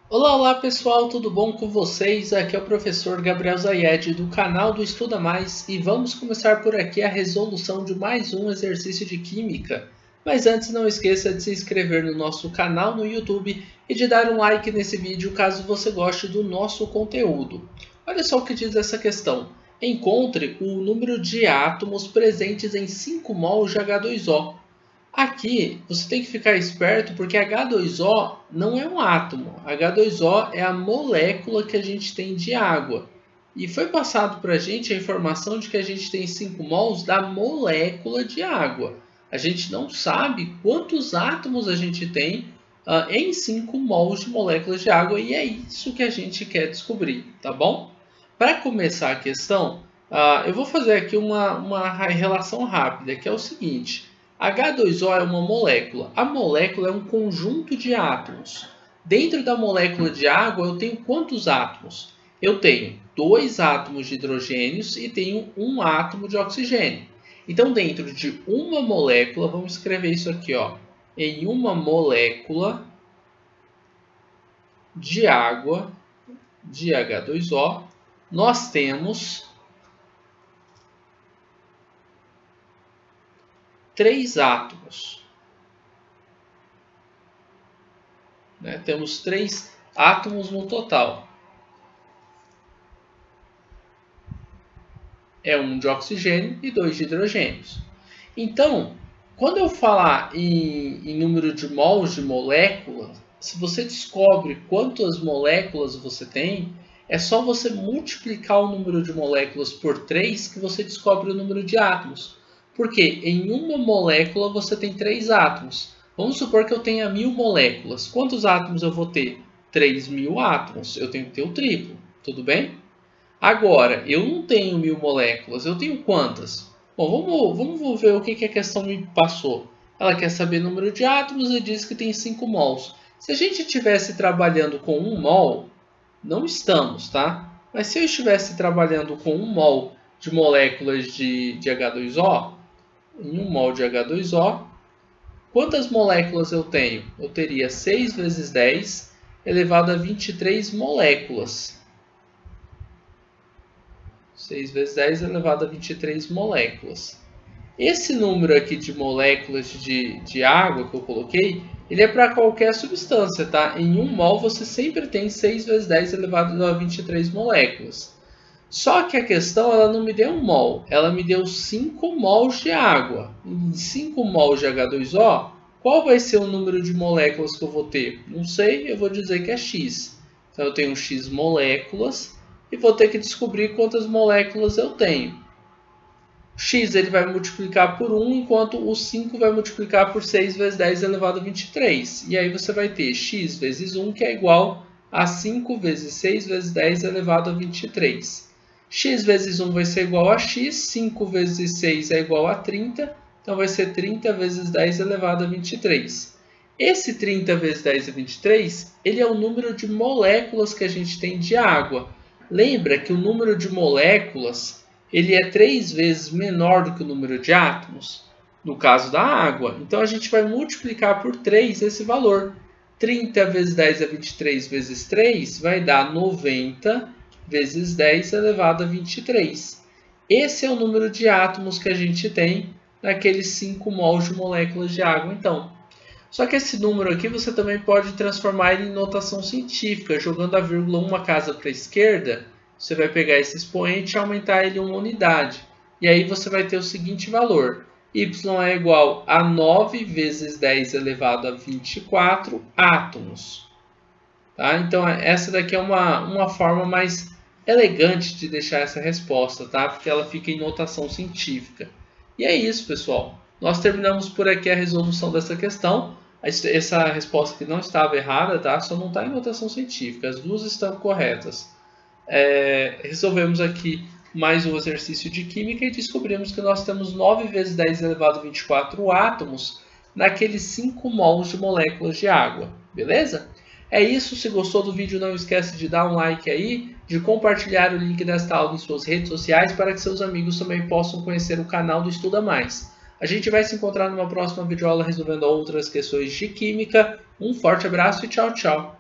Olá, olá pessoal, tudo bom com vocês? Aqui é o professor Gabriel Zayed do canal do Estuda Mais e vamos começar por aqui a resolução de mais um exercício de Química. Mas antes não esqueça de se inscrever no nosso canal no YouTube e de dar um like nesse vídeo caso você goste do nosso conteúdo. Olha só o que diz essa questão. Encontre o número de átomos presentes em 5 mol de H2O. Aqui você tem que ficar esperto porque H2O não é um átomo. H2O é a molécula que a gente tem de água. E foi passado para a gente a informação de que a gente tem 5 mols da molécula de água. A gente não sabe quantos átomos a gente tem em 5 mols de moléculas de água e é isso que a gente quer descobrir, tá bom? Para começar a questão, eu vou fazer aqui uma relação rápida, que é o seguinte. H2O é uma molécula. A molécula é um conjunto de átomos. Dentro da molécula de água, eu tenho quantos átomos? Eu tenho 2 átomos de hidrogênios e tenho 1 átomo de oxigênio. Então, dentro de uma molécula, vamos escrever isso aqui, ó. Em uma molécula de água, de H2O, nós temos 3 átomos. Temos 3 átomos no total. É 1 de oxigênio e 2 de hidrogênios. Então, quando eu falar em número de mols de molécula, se você descobre quantas moléculas você tem, é só você multiplicar o número de moléculas por 3 que você descobre o número de átomos. Porque em uma molécula você tem 3 átomos. Vamos supor que eu tenha 1000 moléculas. Quantos átomos eu vou ter? 3000 átomos. Eu tenho que ter o triplo. Tudo bem? Agora, eu não tenho 1000 moléculas. Eu tenho quantas? Bom, vamos ver o que a questão me passou. Ela quer saber o número de átomos e diz que tem 5 mols. Se a gente estivesse trabalhando com 1 mol, não estamos, tá? Mas se eu estivesse trabalhando com 1 mol de moléculas de H2O, em 1 mol de H2O, quantas moléculas eu tenho? Eu teria 6 vezes 10 elevado a 23 moléculas. 6 vezes 10 elevado a 23 moléculas. Esse número aqui de moléculas de água que eu coloquei, ele é para qualquer substância, tá? Em 1 mol você sempre tem 6 vezes 10 elevado a 23 moléculas. Só que a questão, ela não me deu 1 mol, ela me deu 5 mols de água. Em 5 mols de H2O, qual vai ser o número de moléculas que eu vou ter? Não sei, eu vou dizer que é X. Então eu tenho X moléculas e vou ter que descobrir quantas moléculas eu tenho. X ele vai multiplicar por 1, enquanto o 5 vai multiplicar por 6 vezes 10 elevado a 23. E aí você vai ter x vezes 1, que é igual a 5 vezes 6 vezes 10 elevado a 23. X vezes 1 vai ser igual a x, 5 vezes 6 é igual a 30, então vai ser 30 vezes 10 elevado a 23. Esse 30 vezes 10 a 23, ele é o número de moléculas que a gente tem de água. Lembra que o número de moléculas ele é 3 vezes menor do que o número de átomos, no caso da água. Então a gente vai multiplicar por 3 esse valor. 30 vezes 10 a 23 vezes 3 vai dar 90 vezes 10 elevado a 23. Esse é o número de átomos que a gente tem naqueles 5 mols de moléculas de água, então. Só que esse número aqui você também pode transformar ele em notação científica. Jogando a vírgula uma casa para a esquerda, você vai pegar esse expoente e aumentar ele uma unidade. E aí você vai ter o seguinte valor. Y é igual a 9 vezes 10 elevado a 24 átomos. Tá? Então essa daqui é uma forma mais elegante de deixar essa resposta, tá? Porque ela fica em notação científica. E é isso, pessoal. Nós terminamos por aqui a resolução dessa questão. Essa resposta aqui não estava errada, tá? Só não está em notação científica. As duas estão corretas. Resolvemos aqui mais um exercício de química e descobrimos que nós temos 9 vezes 10 elevado a 24 átomos naqueles 5 mols de moléculas de água. Beleza? É isso. Se gostou do vídeo, não esquece de dar um like aí, de compartilhar o link desta aula em suas redes sociais para que seus amigos também possam conhecer o canal do Estuda Mais. A gente vai se encontrar numa próxima videoaula resolvendo outras questões de química. Um forte abraço e tchau, tchau!